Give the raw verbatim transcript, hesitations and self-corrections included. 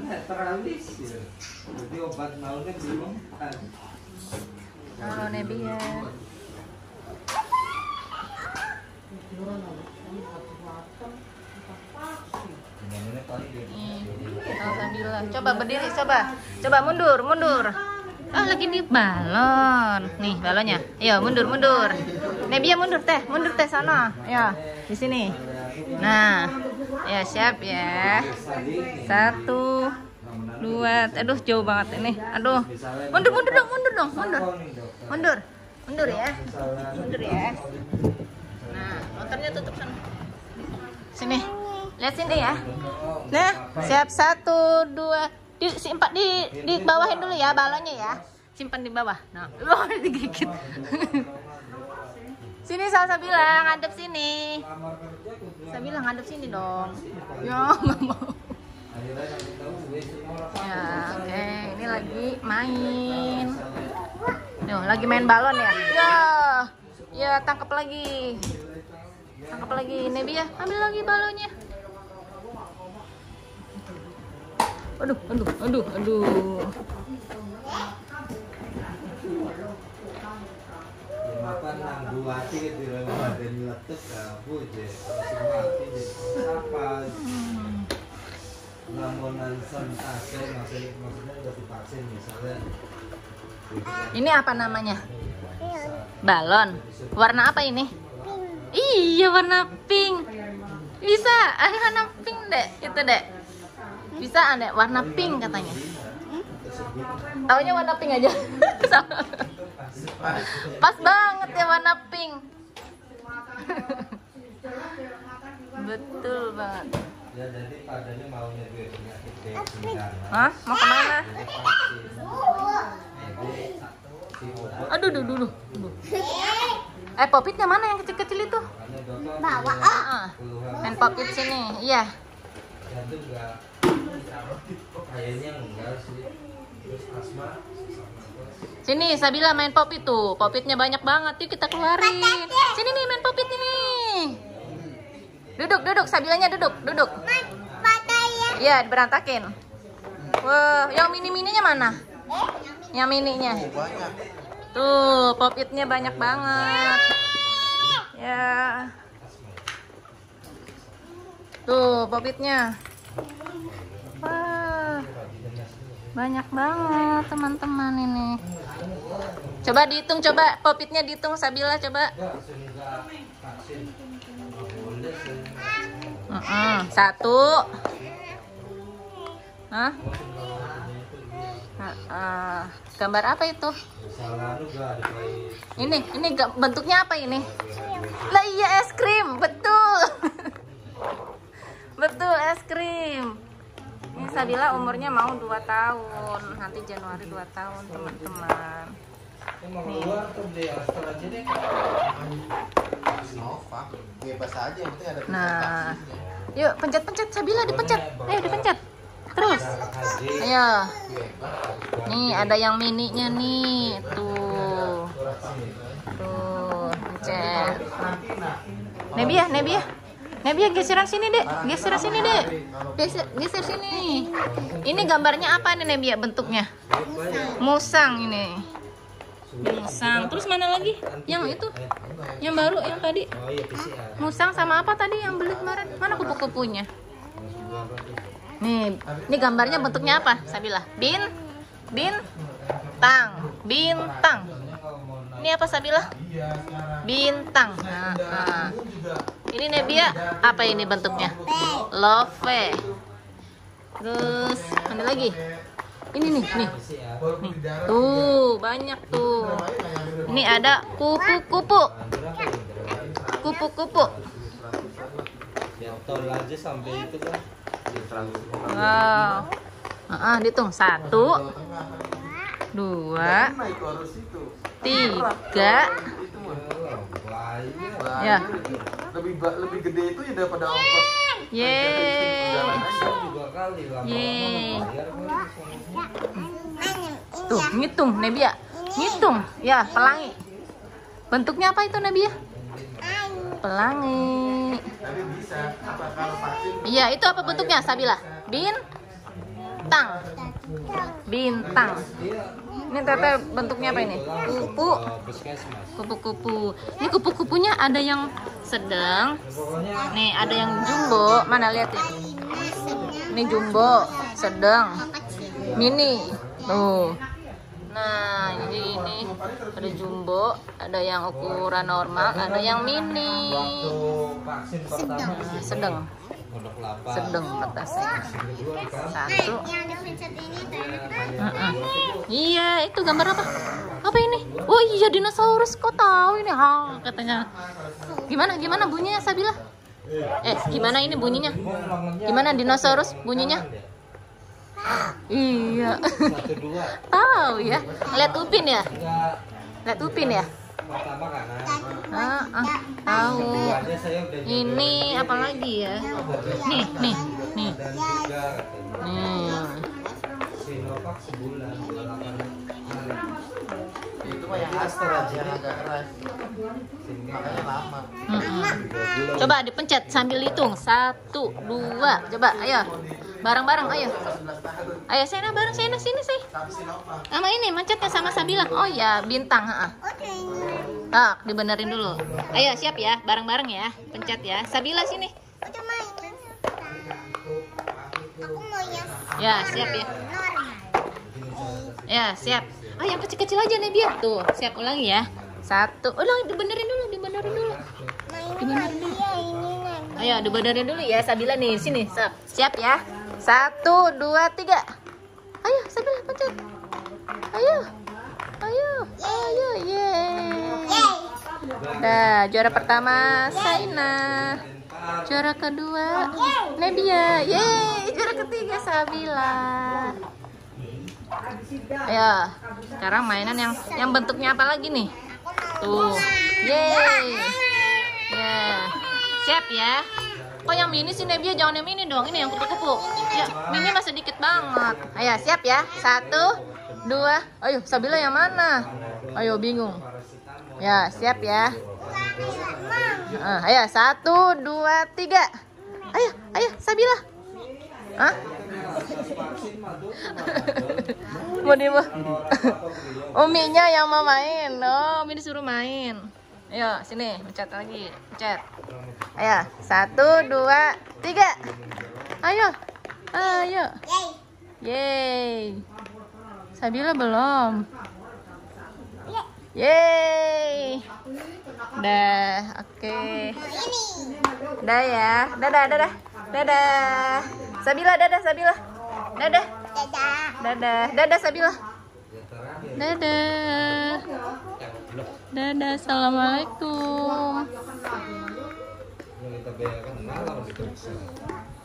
netralisir. Jadi obat maunya belum ada. Halo Nebia. Alhamdulillah. Coba berdiri, coba. Coba mundur, mundur. Ah, lagi di balon. Nih balonnya. Ayo mundur, mundur. Nebia mundur teh, mundur teh sana. Ya, di sini. Nah, ya siap ya. Satu, dua. Aduh jauh banget ini. Aduh. Mundur, mundur dong, mundur dong, mundur. Mundur, mundur ya. Mundur ya. Nah, motornya tutup sana. Sini. Lihat sini ya. Nah, siap satu, dua. Di simpan di di bawahin dulu ya balonnya ya. Simpan di bawah. Nah, oh, digigit. Sini Salsa bilang ngadep sini. Saya bilang ngadep sini dong. Ya, nggak mau. Ya, oke, okay. Ini lagi main. Yo, lagi main balon ya. Ya. Ya, tangkap lagi. Tangkap lagi. Nebia, ambil lagi balonnya. Aduh, aduh, aduh, aduh. Makan nang buati gitu loh, ada nyeletuk aku je, mati je. Apa? Lamunan sentase maksudnya maksudnya udah divaksin misalnya. Ini apa namanya? Balon. Warna apa ini? Iya, warna pink. Bisa, ada warna pink dek, itu dek. Bisa ada warna pink katanya. Taunya warna pink aja. Pas banget ya warna pink. Betul banget. Ya jadi padanya maunya gue penyakit D. Hah? Mau kemana? Aduh, duh, duh, duh. Eh, popitnya mana yang kecil-kecil itu? Bawa. Ah, main popit sini. Iya. Kayaknya enggak sih. Terus asma. Sini Sabila main popit tuh. Popitnya banyak banget. Yuk kita keluarin. Sini nih main popit ini. Duduk, duduk. Sabilanya duduk, duduk. Iya, berantakin. Wah, yang mini-mininya mana? Yang mininya. Tuh, popitnya banyak banget. Ya. Tuh, popitnya. Wah, banyak banget teman-teman ini. Coba dihitung, coba popitnya dihitung Sabila, coba. Uh -uh. Satu. Hah? Uh -uh. Gambar apa itu? Ini, ini bentuknya apa ini? Lah iya es krim, betul. Betul, es krim. Ini Sabila umurnya mau dua tahun. Nanti Januari dua tahun, teman-teman. Nih. Nah, yuk pencet-pencet Sabila, dipencet. Ayo dipencet. Terus. Ayo. Nih ada yang mininya nih. Tuh. Tuh, pencet. Nebia, Nebia. Nebia geseran sini dek, geser sini dek, geser, geser sini. Ini gambarnya apa nih Nebia bentuknya? Musang ini. Musang. Terus mana lagi? Yang itu? Yang baru yang tadi? Musang sama apa tadi yang beli kemarin? Mana kupu-kupunya? Nih, ini gambarnya bentuknya apa? Sabila. Bin, bintang, bintang. Ini apa Sabila? Bintang. Nah, nah. Ini Nebia, apa ini bentuknya? Love. Terus mana lagi? Ini nih, nih. Nih. Tuh, banyak tuh. Ini ada kupu-kupu. Kupu-kupu. Wow. Ah, dihitung satu, dua, tiga. Ya. Lebih lebih gede itu ya daripada ongkos. Yeay. Yeay. Tuh, ngitung Nebia. Ngitung. Ya, pelangi. Bentuknya apa itu Nebia? Pelangi. Tapi bisa apa kalau vaksin? Iya, itu apa bentuknya Sabila? Bin? bintang. Bintang. Ini Tete bentuknya apa ini? Kupu. Kupu-kupu. Ini kupu-kupunya ada yang sedang. Nih, ada yang jumbo. Mana lihat ya? Ini jumbo, sedang, mini. Tuh. Nah, jadi ini ada jumbo, ada yang ukuran normal, ada yang mini. Nah, sedang. Sedang batasnya. Satu. Uh-uh. Iya, itu gambar apa? Apa ini? Oh iya, dinosaurus. Kok tahu ini? Ha, katanya. Gimana? Gimana bunyinya, Sabila? Eh, gimana ini bunyinya? Gimana dinosaurus bunyinya? Iya. Tahu ya. Lihat Upin ya? Lihat Upin ya? Ah, ah, tahu. Ini apa lagi ya? Nih, nih, nih. Nih. Itu mah yang aster aja yang agak keras. Makanya lama. Mm-mm. Coba dipencet sambil hitung. Satu, dua. Coba, ayo. Bareng-bareng, ayo. Ayo, Sena bareng Sena sini sih. Sama ini, mencetnya sama Sabila. Oh ya, bintang. Ha. Tak, dibenerin dulu. Ayo, siap ya. Bareng-bareng ya. Pencet ya. Sabila sini. Ya, siap ya. Ya, siap. Oh, yang kecil-kecil aja nih biar tuh. Siap ulangi ya. Satu. Ulang, dibenerin dulu, dibenerin dulu. Dibenerin dulu. Ayo, dibenerin dulu ya. Sabila nih, sini. Siap, siap ya. Satu, dua, tiga. Ayo, Sabila pencet. Ayo. Ayo. Ayo, yeay. Dah, juara pertama Saina. Juara kedua Nebia. Yeay, juara ketiga Sabila. Ayo, sekarang mainan yang yang bentuknya apa lagi nih? Tuh. Yeay. Ya. Siap ya. Kok yang mini sih Nebia? Jangan yang mini dong. Ini yang kupu-kupu. Ya, mini masih dikit banget. Ayo, siap ya. Satu, dua. Ayo, Sabila yang mana? Ayo, bingung. Ya, siap ya. Uh, ayo, satu, dua, tiga. Ayo, ayo, Sabila. Hah? Mau di Uminya yang mau main. Oh, Umi disuruh main. Ayo, sini, pencet lagi. Pencet. Ayo, satu, dua, tiga. Ayo. Ayo. Yeay. Sabila belum. Yeay. Dah, oke. Okay. Dah ya. Dadah, dadah. Dadah. Sabila, dadah, Sabila. Dadah. Dadah. Dadah, Sabila. Dadah. Dadah, assalamualaikum. Kita bayarkan malam gitu.